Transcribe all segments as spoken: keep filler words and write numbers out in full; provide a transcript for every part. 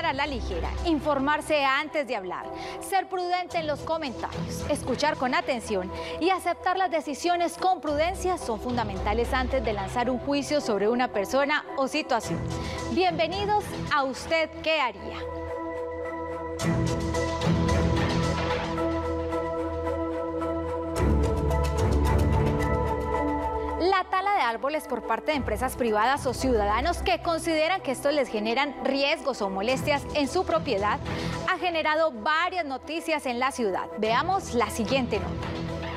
a la ligera, informarse antes de hablar, ser prudente en los comentarios, escuchar con atención y aceptar las decisiones con prudencia son fundamentales antes de lanzar un juicio sobre una persona o situación. Bienvenidos a ¿Usted qué haría? La tala de árboles por parte de empresas privadas o ciudadanos que consideran que estos les generan riesgos o molestias en su propiedad ha generado varias noticias en la ciudad. Veamos la siguiente nota.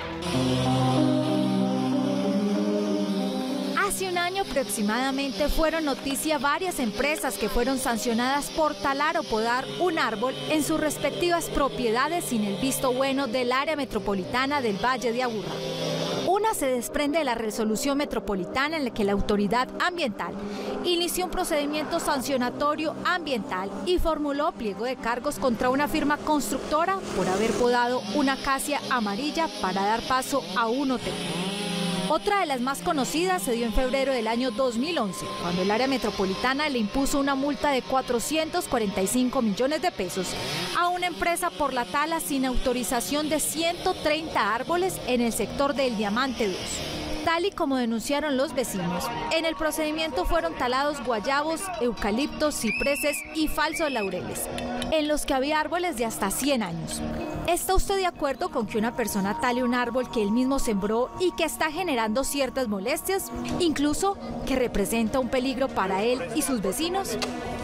Hace un año aproximadamente fueron noticia varias empresas que fueron sancionadas por talar o podar un árbol en sus respectivas propiedades sin el visto bueno del área metropolitana del Valle de Aburrá. Una se desprende de la resolución metropolitana en la que la autoridad ambiental inició un procedimiento sancionatorio ambiental y formuló pliego de cargos contra una firma constructora por haber podado una acacia amarilla para dar paso a un hotel. Otra de las más conocidas se dio en febrero del año dos mil once, cuando el área metropolitana le impuso una multa de cuatrocientos cuarenta y cinco millones de pesos a una empresa por la tala sin autorización de ciento treinta árboles en el sector del Diamante dos. Tal y como denunciaron los vecinos, en el procedimiento fueron talados guayabos, eucaliptos, cipreses y falsos laureles, en los que había árboles de hasta cien años. ¿Está usted de acuerdo con que una persona tale un árbol que él mismo sembró y que está generando ciertas molestias, incluso que representa un peligro para él y sus vecinos?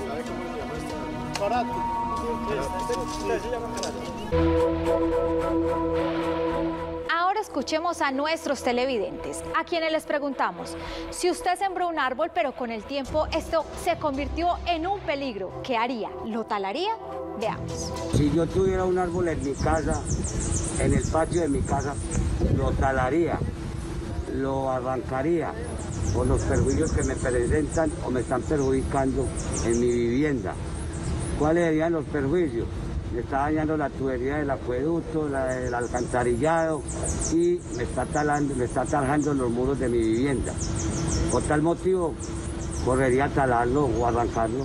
Ahora escuchemos a nuestros televidentes, a quienes les preguntamos, si usted sembró un árbol pero con el tiempo esto se convirtió en un peligro, ¿qué haría? ¿Lo talaría? Veamos. Si yo tuviera un árbol en mi casa, en el patio de mi casa, lo talaría, lo arrancaría por los perjuicios que me presentan o me están perjudicando en mi vivienda. ¿Cuáles serían los perjuicios? Me está dañando la tubería del acueducto, la del alcantarillado y me está talando, me está talando los muros de mi vivienda. Por tal motivo, correría a talarlo o arrancarlo.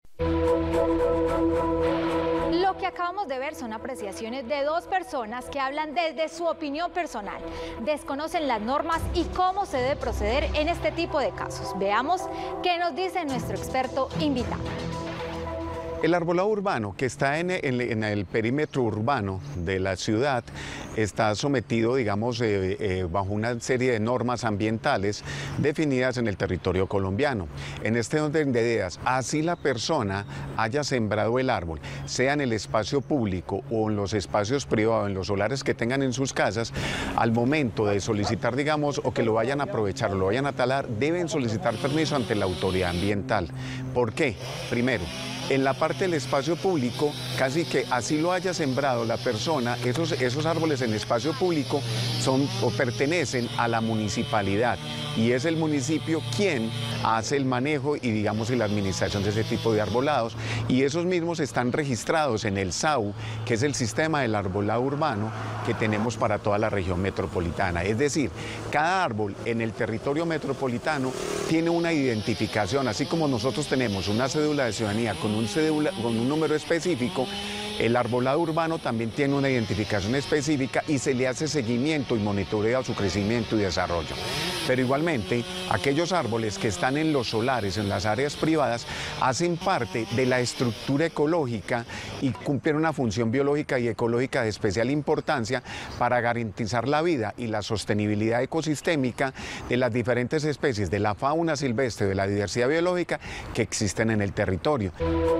Lo que acabamos de ver son apreciaciones de dos personas que hablan desde su opinión personal, desconocen las normas y cómo se debe proceder en este tipo de casos. Veamos qué nos dice nuestro experto invitado. El arbolado urbano que está en el, en el perímetro urbano de la ciudad está sometido, digamos, eh, eh, bajo una serie de normas ambientales definidas en el territorio colombiano. En este orden de ideas, así la persona haya sembrado el árbol, sea en el espacio público o en los espacios privados, en los solares que tengan en sus casas, al momento de solicitar, digamos, o que lo vayan a aprovechar o lo vayan a talar, deben solicitar permiso ante la autoridad ambiental. ¿Por qué? Primero, en la parte del espacio público, casi que así lo haya sembrado la persona, esos, esos árboles en espacio público son o pertenecen a la municipalidad y es el municipio quien hace el manejo y digamos y la administración de ese tipo de arbolados y esos mismos están registrados en el S A U, que es el sistema del arbolado urbano que tenemos para toda la región metropolitana. Es decir, cada árbol en el territorio metropolitano tiene una identificación, así como nosotros tenemos una cédula de ciudadanía con un, cédula, con un número específico, el arbolado urbano también tiene una identificación específica y se le hace seguimiento y monitoreo a su crecimiento y desarrollo. Pero igualmente, aquellos árboles que están en los solares, en las áreas privadas, hacen parte de la estructura ecológica y cumplen una función biológica y ecológica de especial importancia para garantizar la vida y la sostenibilidad ecosistémica de las diferentes especies de la fauna silvestre, de la diversidad biológica que existen en el territorio.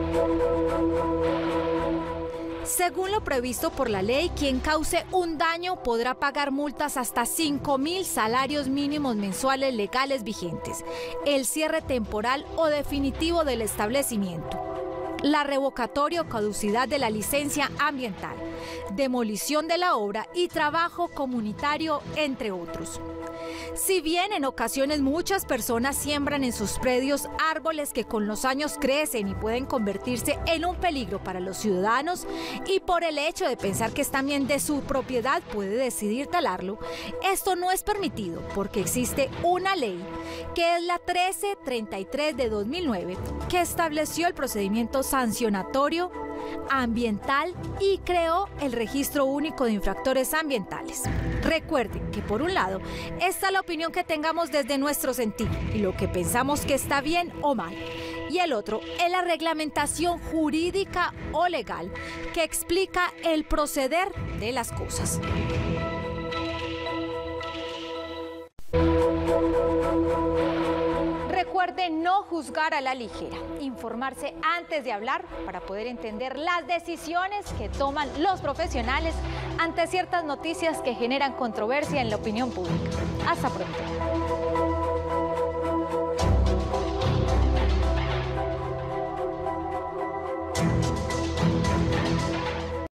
Según lo previsto por la ley, quien cause un daño podrá pagar multas hasta cinco mil salarios mínimos mensuales legales vigentes, el cierre temporal o definitivo del establecimiento, la revocatoria o caducidad de la licencia ambiental, demolición de la obra y trabajo comunitario, entre otros. Si bien en ocasiones muchas personas siembran en sus predios árboles que con los años crecen y pueden convertirse en un peligro para los ciudadanos, y por el hecho de pensar que es también de su propiedad puede decidir talarlo, esto no es permitido porque existe una ley que es la trece treinta y tres de dos mil nueve que estableció el procedimiento sancionatorio, ambiental y creó el Registro Único de Infractores Ambientales. Recuerden que por un lado está la opinión que tengamos desde nuestro sentir y lo que pensamos que está bien o mal. Y el otro es la reglamentación jurídica o legal que explica el proceder de las cosas. Recuerde no juzgar a la ligera, informarse antes de hablar para poder entender las decisiones que toman los profesionales ante ciertas noticias que generan controversia en la opinión pública. Hasta pronto.